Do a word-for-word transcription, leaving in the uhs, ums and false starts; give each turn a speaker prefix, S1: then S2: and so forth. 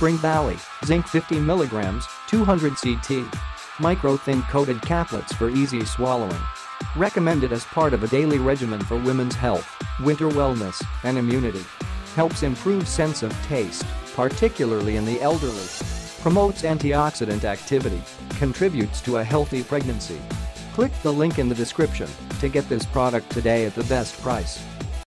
S1: Spring Valley Zinc fifty milligrams, two hundred C T. Micro-thin coated caplets for easy swallowing. Recommended as part of a daily regimen for women's health, winter wellness, and immunity. Helps improve sense of taste, particularly in the elderly. Promotes antioxidant activity. Contributes to a healthy pregnancy. Click the link in the description to get this product today at the best price.